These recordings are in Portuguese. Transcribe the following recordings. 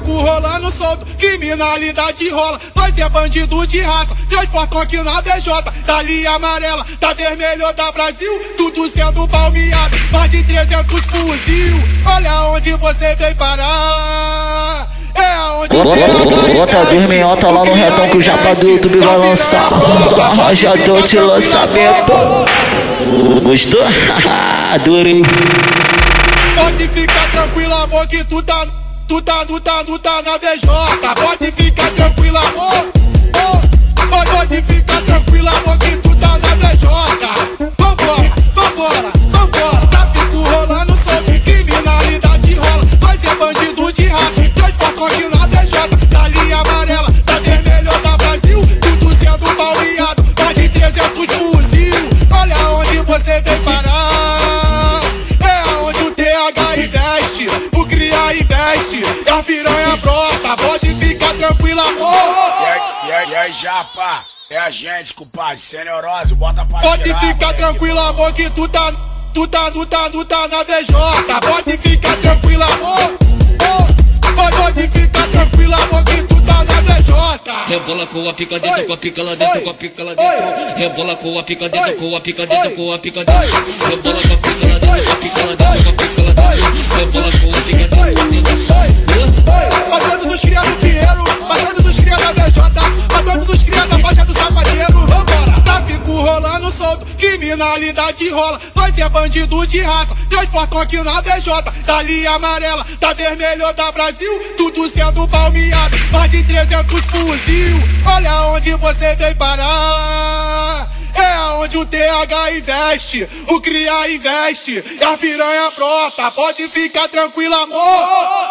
tráfico rolando solto, criminalidade rola. Nós é bandido de raça, transportam aqui na VJ. Da linha amarela, da vermelho da Brasil, tudo sendo palmeado, mais de 300 fuzil. Olha onde você veio parar. É aonde Bota vermelhota lá no retão que o japa do YouTube vai lançar. Rajadão de lançamento. Gostou? Adorei. Pode ficar tranquilo, amor, que tu tá na VJ. Pode ficar tranquilo, amor. Pode ficar tranquilo, amor, que tu tá na VJ. Vambora. Tráfico rolando solto, criminalidade rola. Nós é bandido de raça, transportam aqui na VJ. Da linha amarela, da vermelho da Brasil, tudo sendo palmeado, mais de 300 fuzil. Olha onde você veio parar. É aonde o TH investe, o Cria investe, e a piranha brota. Pode ficar tranquilo, amor. E aí, japa? É a gente, compadre, sem neurose, bota pra Pode tirar, ficar tranquilo, amor, que tu tá na VJ. Pode ficar tranquilo, amor. Pode ficar tranquilo, amor, que tu tá na VJ. Rebola com a pica dentro, com a pica lá dentro, com a pica lá dentro. Rebola com a pica dentro, com a pica dentro, com a pica dentro. Rebola com a pica lá dentro, com a pica lá dentro, com a pica lá dentro. Rebola com a pica dentro. Matando dos cria do Pinheiro, matando dos cria da VJ, matando dos cria da Baixa do Sapateiro. Vambora. Tráfico rolando solto, criminalidade rola. Nós é bandido de raça, transportam aqui na VJ. Da linha amarela, da vermelho da Brasil, tudo sendo palmeado, mais de 300 fuzil. Olha onde você veio parar. É aonde o TH investe, o Cria investe, e a piranha brota. Pode ficar tranquilo, amor.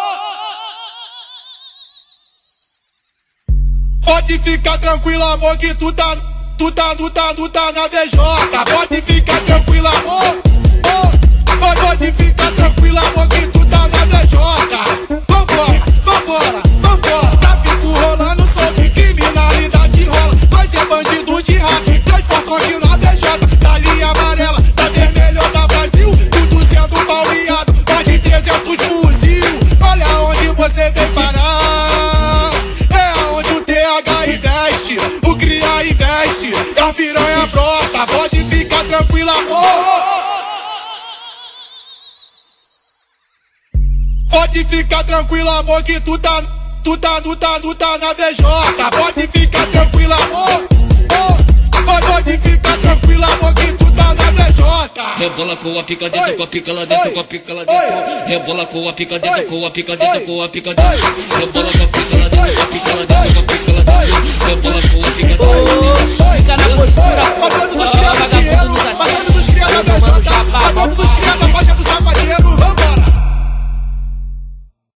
Pode ficar tranquilo, amor, que tu tá na VJ. Pode ficar tranquilo, amor. Pode ficar tranquilo, amor, que tu tá na VJ. Vambora. Tráfico rolando solto, criminalidade rola. Nós é bandido de raça, transportam aqui na VJ. Da linha amarela, da vermelho da Brasil, tudo sendo palmeado, mais de 300 fuzil. Olha onde você veio parar. É aonde o TH investe, o Cria investe, e a piranha brota. Pode ficar tranquilo, amor. Pode ficar tranquilo, amor, que tu tá na VJ. Pode ficar tranquilo, amor. Pode ficar tranquilo, amor, que tu tá na VJ. Rebola com a pica dentro, com a pica lá dentro, com a pica lá dentro. Rebola com a pica dentro, com a pica dentro, com a pica dentro. Rebola com a pica lá dentro, com a pica lá dentro, com a pica lá dentro.